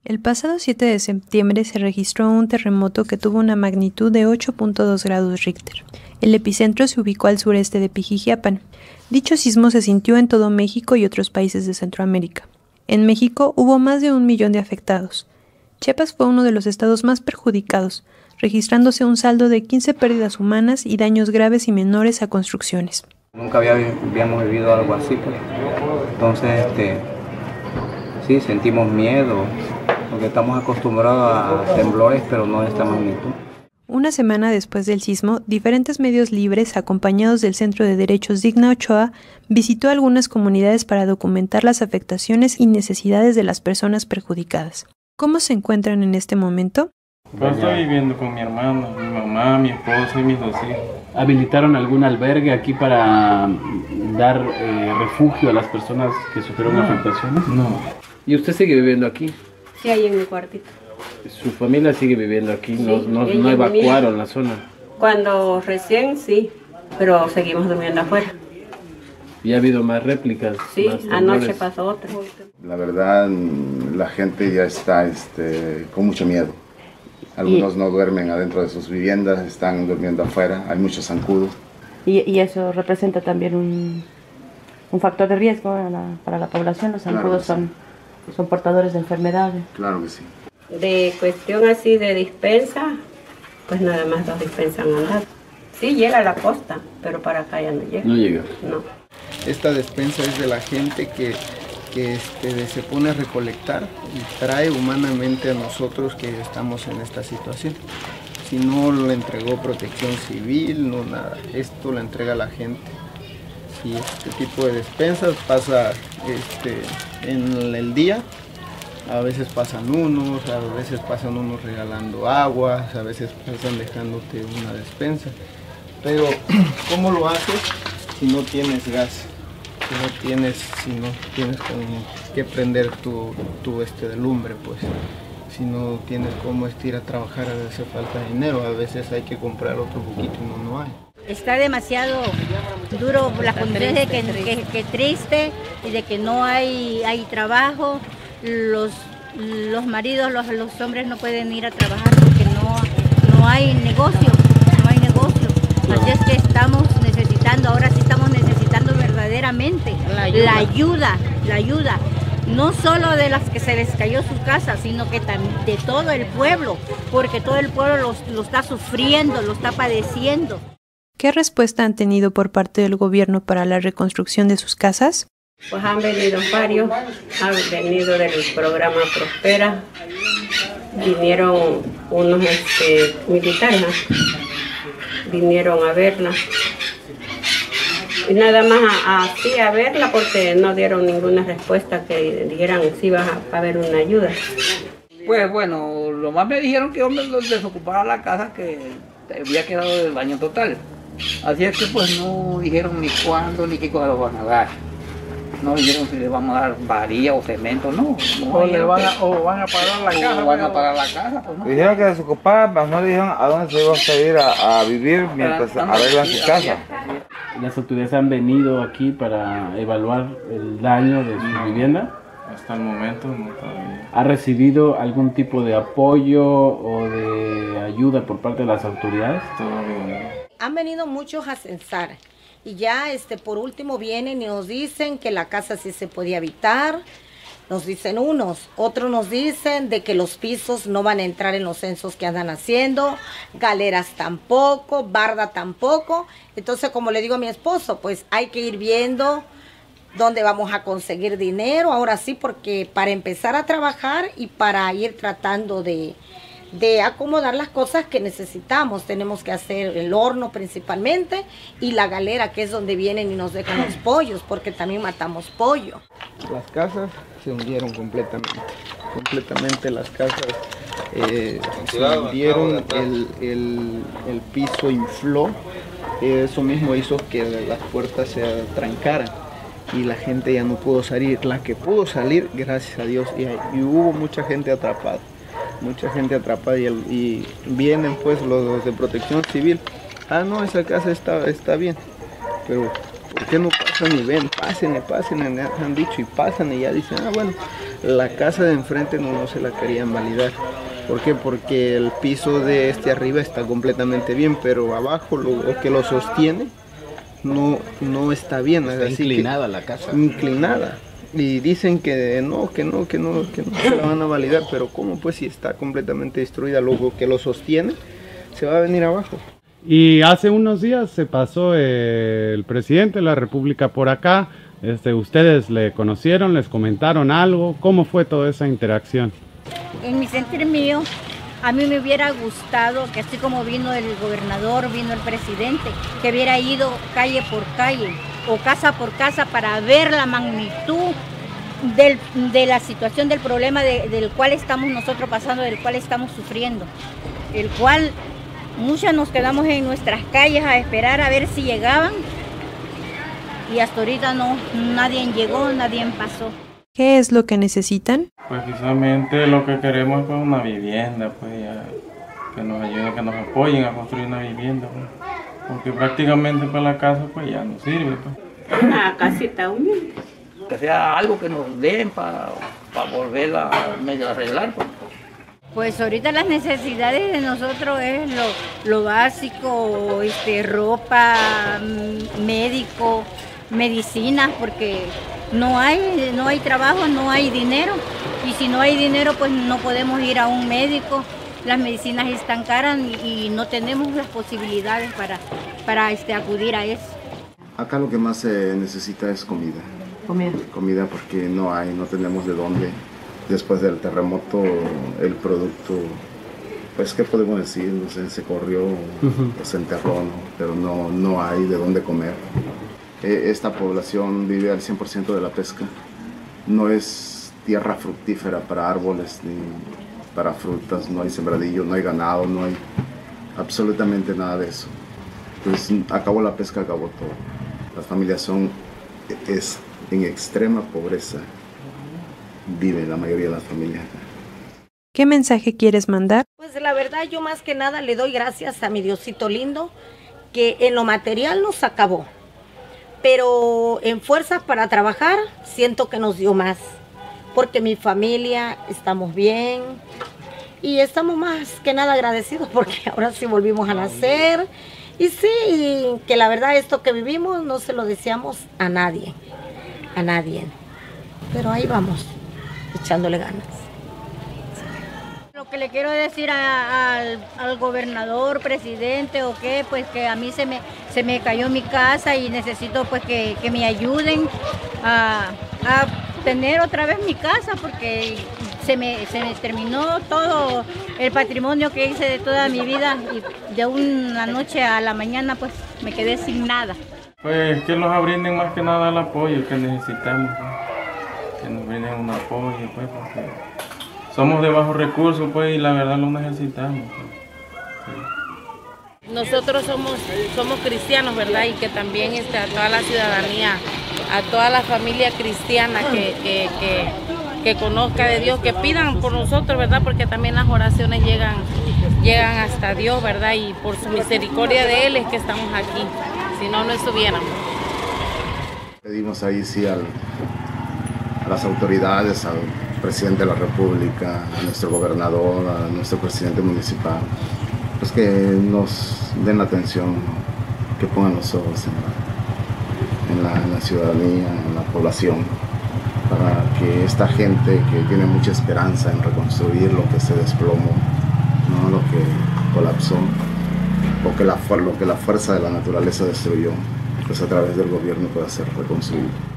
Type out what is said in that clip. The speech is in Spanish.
El pasado 7 de septiembre se registró un terremoto que tuvo una magnitud de 8.2 grados Richter. El epicentro se ubicó al sureste de Pijijiapan. Dicho sismo se sintió en todo México y otros países de Centroamérica. En México hubo más de 1 millón de afectados. Chiapas fue uno de los estados más perjudicados, registrándose un saldo de 15 pérdidas humanas y daños graves y menores a construcciones. Nunca habíamos vivido algo así, pues. Entonces, sí, sentimos miedo, porque estamos acostumbrados a temblores, pero no de esta magnitud. Una semana después del sismo, diferentes medios libres, acompañados del Centro de Derechos Digna Ochoa, visitó algunas comunidades para documentar las afectaciones y necesidades de las personas perjudicadas. ¿Cómo se encuentran en este momento? Pues estoy viviendo con mi hermano, mi mamá, mi esposo y mis 2 hijos. ¿Habilitaron algún albergue aquí para dar refugio a las personas que sufrieron afectaciones? No. ¿Y usted sigue viviendo aquí? Sí, ahí en mi cuartito. ¿Su familia sigue viviendo aquí? Sí, ¿No evacuaron la zona? Cuando recién sí, pero seguimos durmiendo afuera. ¿Y ha habido más réplicas? Sí, más anoche pasó otra. La verdad, la gente ya está con mucho miedo. Algunos no duermen adentro de sus viviendas, están durmiendo afuera, hay muchos zancudos. Y eso representa también un factor de riesgo para la población. Los zancudos son portadores de enfermedades. Claro que sí. De cuestión así de dispensa, pues nada más 2 dispensas han andado. Sí llega a la costa, pero para acá ya no llega. No llega. No. Esta despensa es de la gente que se pone a recolectar y trae humanamente a nosotros que estamos en esta situación. Si no lo entregó Protección Civil, no nada, esto lo entrega la gente. Y este tipo de despensas pasa en el día, a veces pasan unos, a veces pasan unos regalando aguas, a veces pasan dejándote una despensa. Pero, ¿cómo lo haces si no tienes gas? Si no tienes que prender tu de lumbre, pues. Si no tienes cómo ir a trabajar, hace falta dinero, a veces hay que comprar otro poquito y no hay. Está demasiado duro las condiciones de que triste y de que no hay trabajo. Los maridos, los hombres no pueden ir a trabajar porque no hay negocio, Así es que estamos necesitando, ahora sí estamos necesitando verdaderamente la ayuda, no solo de las que se les cayó su casa, sino que también de todo el pueblo, porque todo el pueblo lo está sufriendo, lo está padeciendo. ¿Qué respuesta han tenido por parte del gobierno para la reconstrucción de sus casas? Pues han venido varios, han venido del programa Prospera, vinieron unos militares, vinieron a verla. Y nada más así a verla porque no dieron ninguna respuesta que dijeran si iba a haber una ayuda. Pues bueno, lo más me dijeron que yo me desocupara la casa, que había quedado del daño total. Así es que pues no dijeron ni cuándo ni qué cosa lo van a dar. No dijeron si le vamos a dar varilla o cemento, no. O van a pagar la casa. Van a pagar la casa, pues no. Dijeron que desocupaba, pero no dijeron a dónde se iba a vivir mientras arreglan su casa. ¿Las autoridades han venido aquí para evaluar el daño de su vivienda? Hasta el momento no todavía. ¿Ha recibido algún tipo de apoyo o de ayuda por parte de las autoridades? Todavía no. Han venido muchos a censar y ya por último vienen y nos dicen que la casa sí se podía habitar. Nos dicen unos, otros nos dicen de que los pisos no van a entrar en los censos que andan haciendo, galeras tampoco, barda tampoco. Entonces, como le digo a mi esposo, pues hay que ir viendo dónde vamos a conseguir dinero, ahora sí, porque para empezar a trabajar y para ir tratando de acomodar las cosas que necesitamos. Tenemos que hacer el horno principalmente y la galera, que es donde vienen y nos dejan los pollos, porque también matamos pollo. Las casas se hundieron completamente las casas se hundieron, el piso infló, eso mismo hizo que las puertas se trancaran y la gente ya no pudo salir. La que pudo salir, gracias a Dios, y hubo mucha gente atrapada y vienen pues los de Protección Civil. No, esa casa está bien, pero ¿por qué no pasan y ven? Pasen, han dicho, y pasan y ya dicen, bueno, La casa de enfrente no se la querían validar. ¿Por qué? Porque el piso de este arriba está completamente bien, pero abajo lo que lo sostiene no está bien. Está así inclinada la casa. Inclinada. Y dicen que no se la van a validar, pero ¿cómo pues si está completamente destruida? Lo que lo sostiene se va a venir abajo. Y hace unos días se pasó el presidente de la República por acá. ¿Ustedes le conocieron, les comentaron algo? ¿Cómo fue toda esa interacción? En mi sentir mío, a mí me hubiera gustado que así como vino el gobernador, vino el presidente, que hubiera ido calle por calle o casa por casa para ver la magnitud de la situación, del problema del cual estamos nosotros pasando, del cual estamos sufriendo, el cual muchas nos quedamos en nuestras calles a esperar a ver si llegaban y hasta ahorita nadie llegó, nadie pasó. ¿Qué es lo que necesitan? Pues precisamente lo que queremos es pues, una vivienda, pues ya, que nos ayuden, que nos apoyen a construir una vivienda, pues, porque prácticamente para la casa pues ya no sirve. Pues. Una casita humilde. Que sea algo que nos den para volverla a medio arreglar. Pues ahorita las necesidades de nosotros es lo básico, ropa, médico, medicinas, porque no hay trabajo, no hay dinero, y si no hay dinero pues no podemos ir a un médico, las medicinas están caras y no tenemos las posibilidades para acudir a eso. Acá lo que más se necesita es comida. Comida porque no tenemos de dónde. Después del terremoto el producto, pues qué podemos decir, se corrió, se enterró, ¿no? Pero no hay de dónde comer. Esta población vive al 100% de la pesca. No es tierra fructífera para árboles ni para frutas, no hay sembradillo, no hay ganado, no hay absolutamente nada de eso. Pues acabó la pesca, acabó todo. Las familias es en extrema pobreza, vive la mayoría de las familias. ¿Qué mensaje quieres mandar? Pues la verdad yo más que nada le doy gracias a mi Diosito lindo, que en lo material nos acabó. Pero en fuerzas para trabajar siento que nos dio más, porque mi familia estamos bien y estamos más que nada agradecidos porque ahora sí volvimos a nacer y sí, que la verdad esto que vivimos no se lo deseamos a nadie, pero ahí vamos, echándole ganas. Lo que le quiero decir al gobernador, presidente o qué, pues que a mí se me cayó mi casa y necesito pues que me ayuden a tener otra vez mi casa porque se me terminó todo el patrimonio que hice de toda mi vida y de una noche a la mañana pues me quedé sin nada. Pues que nos brinden más que nada el apoyo que necesitamos, pues. Que nos brinden un apoyo pues porque somos de bajos recursos pues y la verdad lo necesitamos. Pues. Sí. Nosotros somos cristianos, ¿verdad? Y que también a toda la ciudadanía, a toda la familia cristiana que conozca de Dios, que pidan por nosotros, ¿verdad? Porque también las oraciones llegan hasta Dios, ¿verdad? Y por su misericordia de Él es que estamos aquí, si no estuviéramos. Pedimos ahí sí a las autoridades, al presidente de la República, a nuestro gobernador, a nuestro presidente municipal, pues que nos den la atención, que pongan los ojos en la ciudadanía, en la población, para que esta gente que tiene mucha esperanza en reconstruir lo que se desplomó, ¿no? Lo que colapsó, lo que la fuerza de la naturaleza destruyó, pues a través del gobierno pueda ser reconstruido.